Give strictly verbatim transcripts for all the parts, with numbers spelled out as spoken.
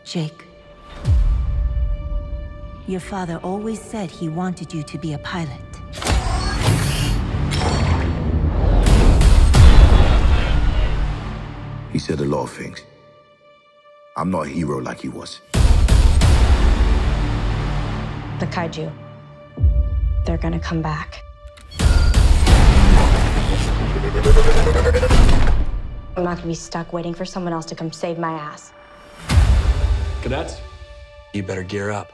Jake, your father always said he wanted you to be a pilot. He said a lot of things. I'm not a hero like he was. The kaiju. They're gonna come back. I'm not gonna be stuck waiting for someone else to come save my ass. Cadets, you better gear up.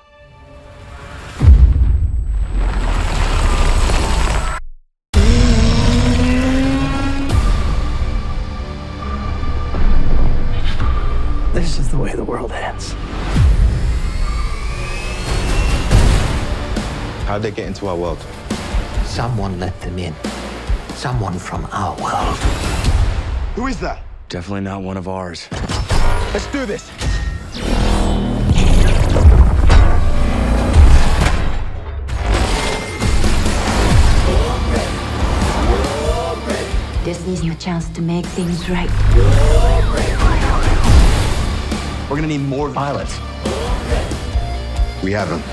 This is the way the world ends. How'd they get into our world? Someone let them in. Someone from our world. Who is that? Definitely not one of ours. Let's do this. This is your chance to make things right. We're gonna need more pilots. We have them.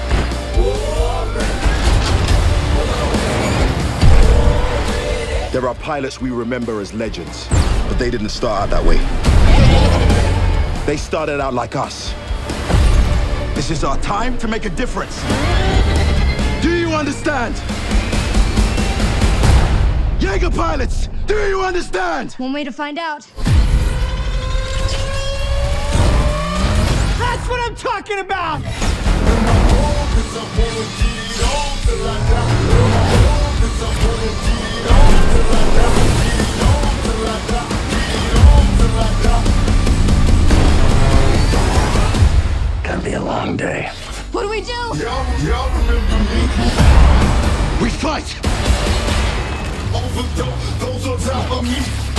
There are pilots we remember as legends, but they didn't start out that way. They started out like us. This is our time to make a difference. Do you understand? Jaeger pilots, do you understand? One way to find out. That's what I'm talking about! Gonna be a long day. What do we do? We fight! Overdose, those on top of me.